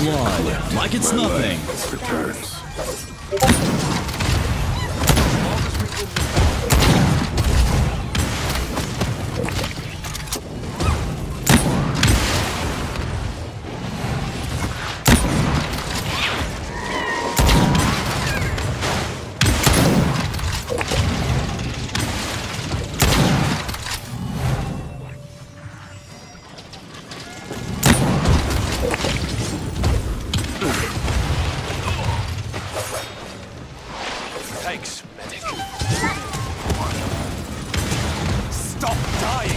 blood, like it's nothing. Returns. Thanks, medic. Stop dying!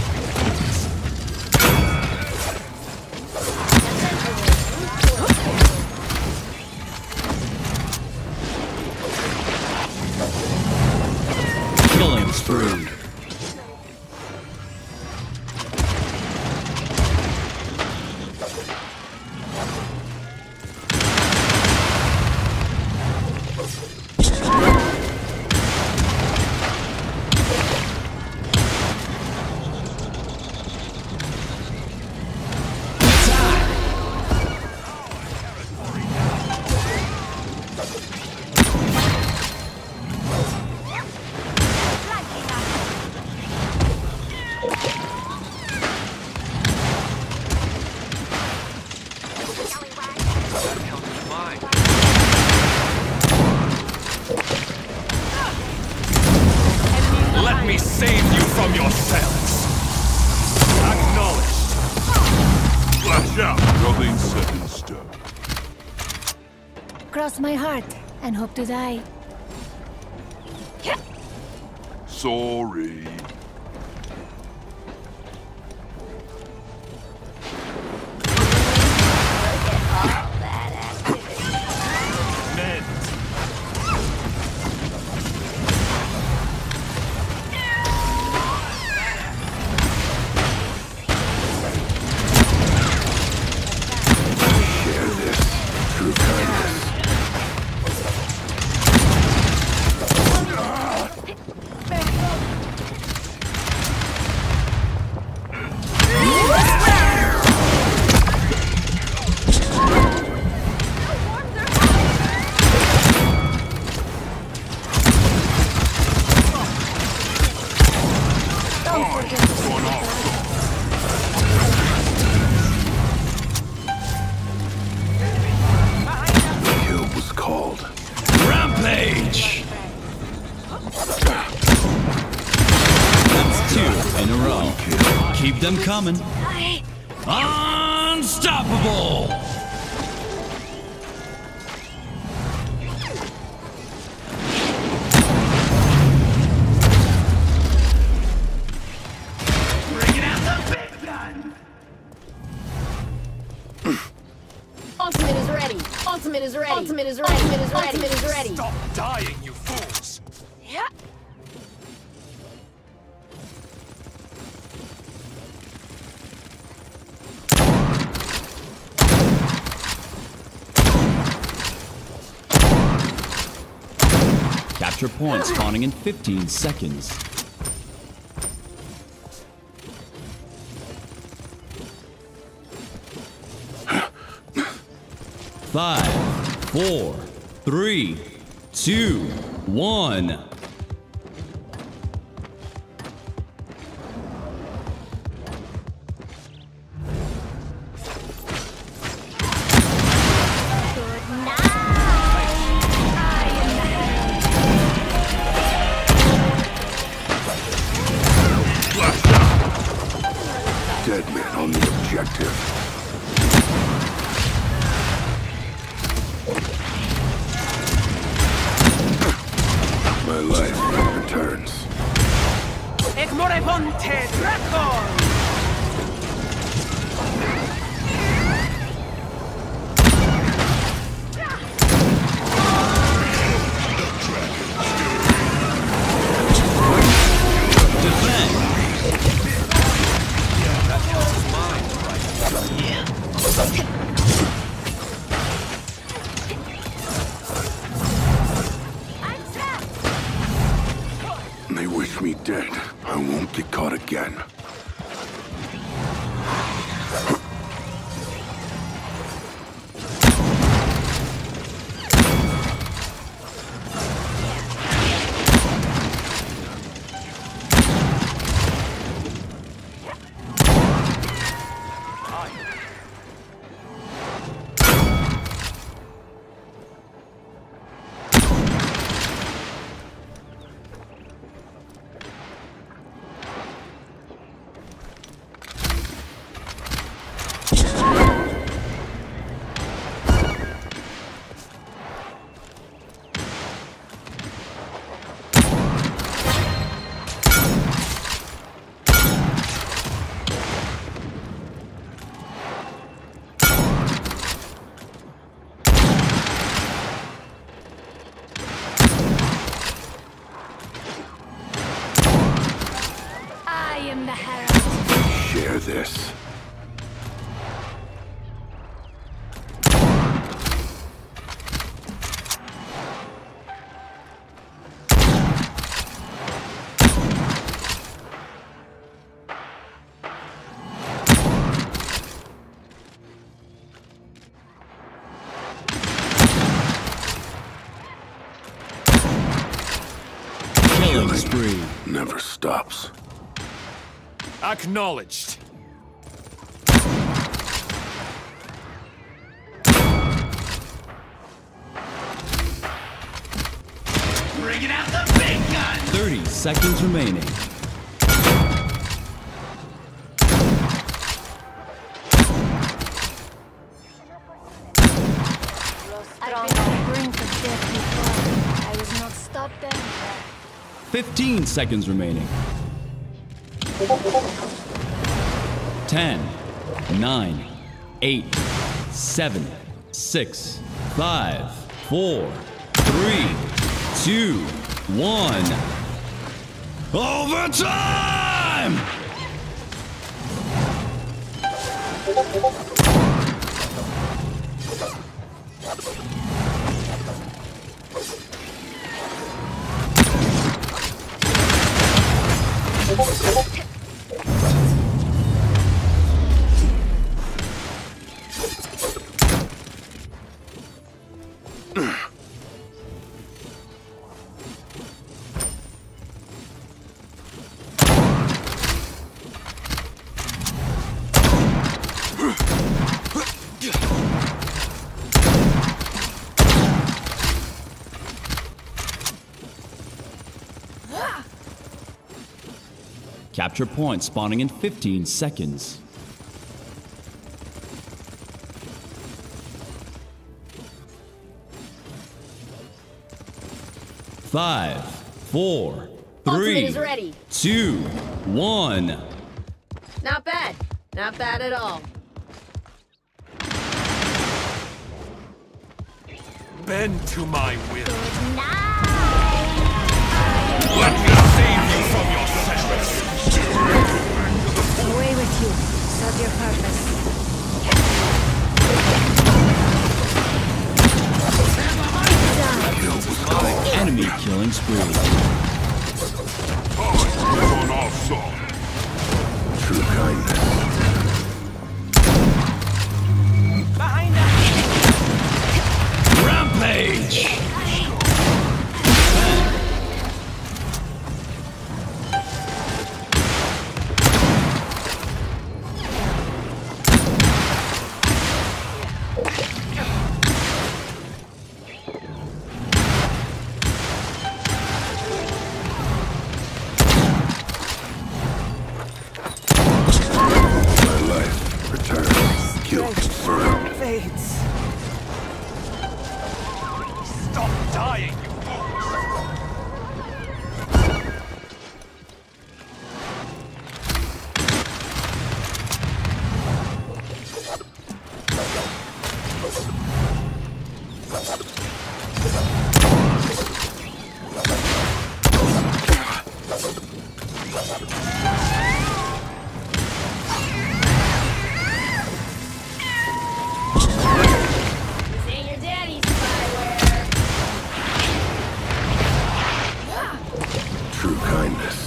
Killing spree. Let me save you from yourselves! Acknowledged! Flash out! Nothing set in stone. Cross my heart and hope to die. Sorry. Men! Share this. True kindness. The kill was called. Rampage! That's 2 in a row. Keep them coming. Unstoppable! Ultimate is ready. Ultimate is ready. Ultimate is ready. Ultimate is ready. Ultimate is ready. Stop dying, you fools! Yeah. Capture point spawning in 15 seconds. Five, 4, 3, 2, 1. Dead man on the objective. My life returns. Egmoreponte Draco! They wish me dead. I won't get caught again. never stops. Acknowledged. Bringing out the big gun! 30 seconds remaining. I've been on the brink of death before. I was not stopped then. 15 seconds remaining. 10, 9, 8, 7, 6, 5, 4, 3, 2, 1. Overtime! Capture point spawning in 15 seconds. Five, four, Ultimate three, is ready. 2, 1. Not bad. Not bad at all. Bend to my will. Good night. Let me save you from yourselves. Away with you. Serve your purpose. Enemy killing spree. On our side. True kindness. Behind us. Rampage! My life returns. Kill confirmed. Fades. Stop dying, you fools! This ain't your daddy's spyware. True kindness.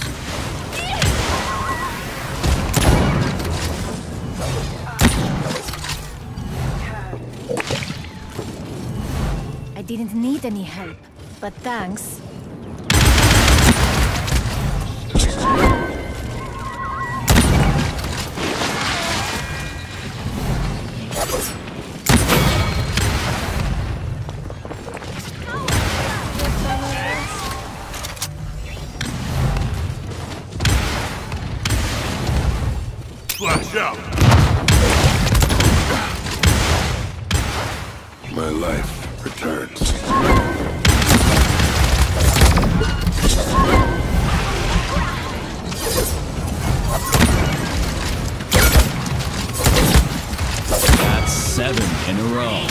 I didn't need any help, but thanks. Flash out. My life returns. That's 7 in a row.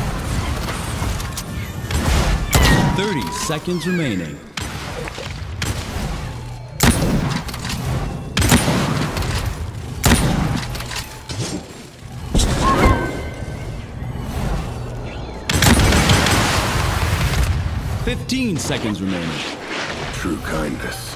30 seconds remaining. Fifteen seconds remaining. True kindness.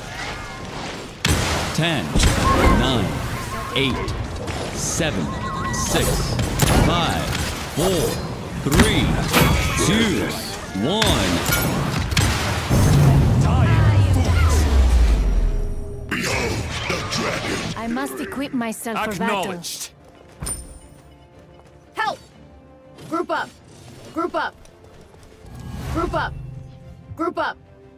10, 9, 8, 7, 6, 5, 4, 3, 2, 1. I must equip myself for battle. Acknowledged. Help! Group up. Group up. Group up. Group up.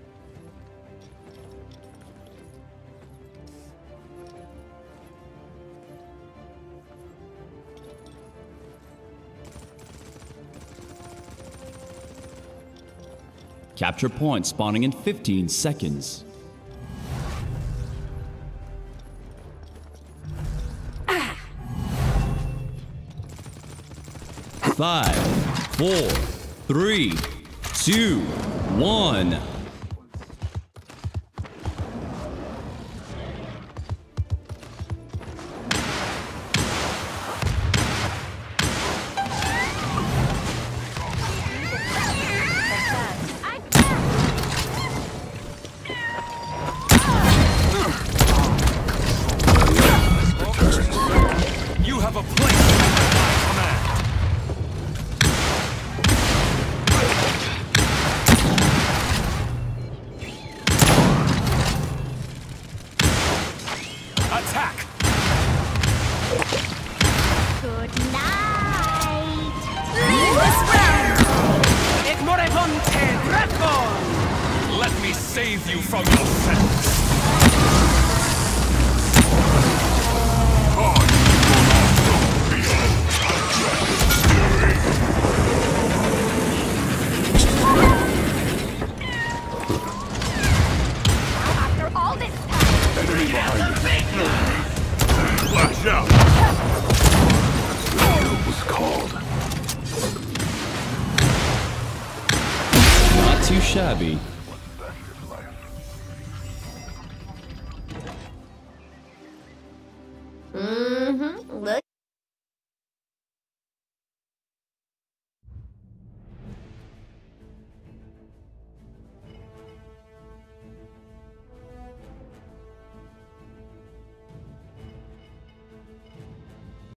Capture point spawning in 15 seconds. Five, 4, 3, 2, 1. You have a place at my command. Attack! Good night! Ignorebonte Dragon! Let me save you from yourselves. After all this time, Enemy behind you. Flash out! Order was called. Not too shabby.